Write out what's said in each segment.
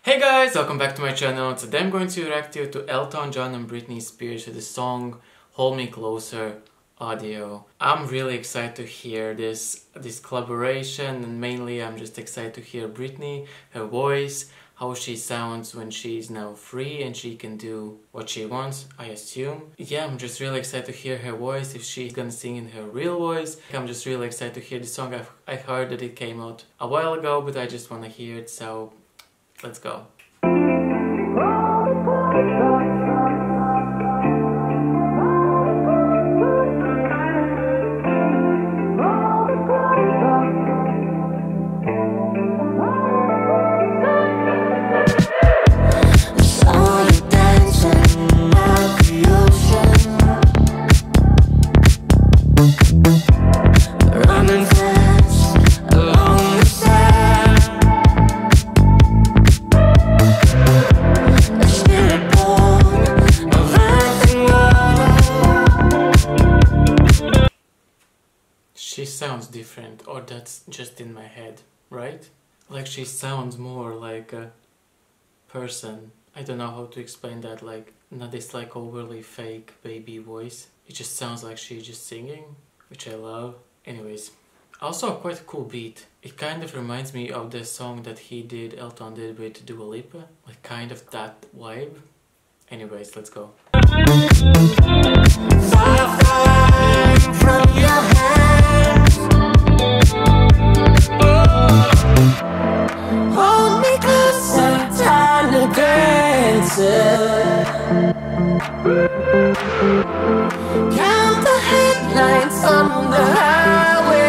Hey guys, welcome back to my channel. Today I'm going to react to Elton John and Britney Spears with the song Hold Me Closer audio. I'm really excited to hear this collaboration, and mainly I'm just excited to hear Britney, her voice, how she sounds when she's now free and she can do what she wants, I assume. Yeah, I'm just really excited to hear her voice, if she's gonna sing in her real voice. I'm just really excited to hear the song. I heard that it came out a while ago, but I just want to hear it, so let's go. She sounds different, or that's just in my head, right? Like she sounds more like a person. I don't know how to explain that, like not this like overly fake baby voice. It just sounds like she's just singing, which I love. Anyways, also quite a cool beat. It kind of reminds me of the song that Elton did with Dua Lipa, like kind of that vibe. Anyways, let's go. From your hands, hold me closer, time to dance. Count the headlights on the highway.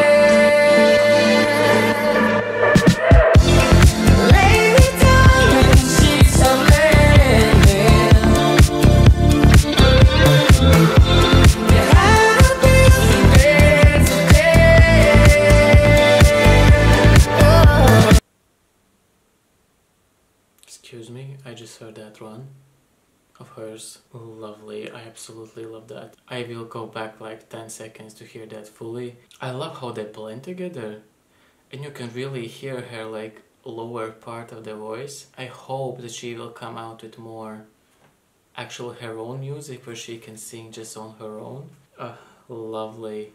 Lay me down in sheets of linen. You had a busy day today. Excuse me, I just heard that one of hers. Lovely, I absolutely love that. I will go back like 10 seconds to hear that fully. I love how they blend together, and you can really hear her like lower part of the voice. I hope that she will come out with more actual her own music where she can sing just on her own. Lovely.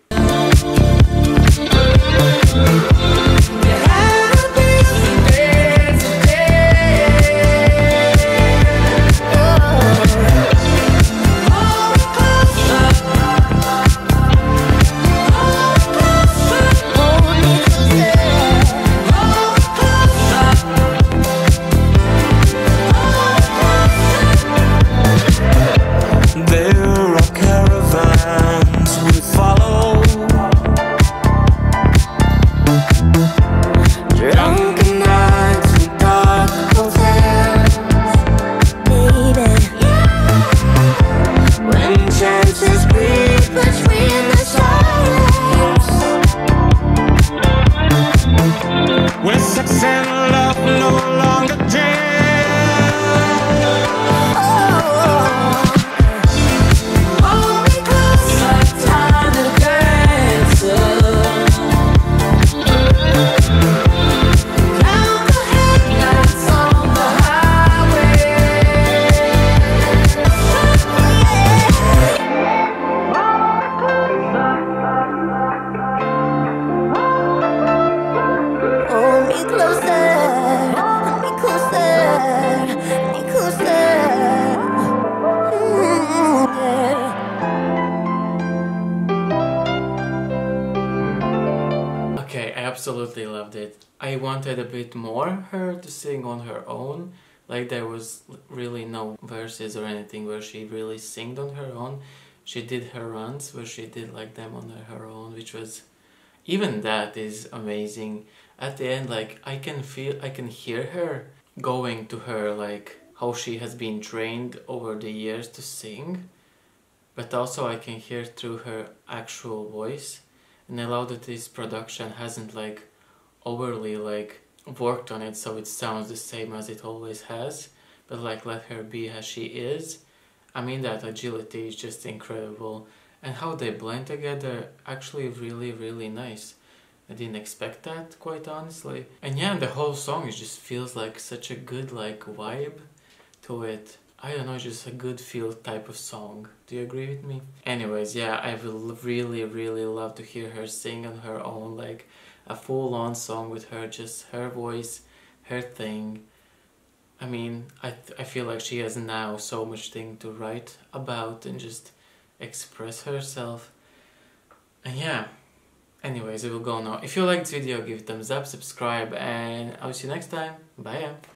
Absolutely loved it. I wanted a bit more her to sing on her own, like there was really no verses or anything where she really sang on her own. She did her runs where she did like them on her own, which was, even that is amazing. At the end, like I can hear her going to her, like how she has been trained over the years to sing, but also I can hear through her actual voice. And I love that this production hasn't like overly like worked on it so it sounds the same as it always has, but like let her be as she is. I mean, that agility is just incredible, and how they blend together actually really nice. I didn't expect that, quite honestly. And yeah, the whole song it just feels like such a good like vibe to it. I don't know, it's just a good feel type of song. Do you agree with me? Anyways, yeah, I will really, really love to hear her sing on her own, like a full-on song with her, just her voice, her thing. I mean, I feel like she has now so much thing to write about and just express herself. And yeah, anyways, it will go now. If you liked this video, give it a thumbs up, subscribe, and I'll see you next time. Bye.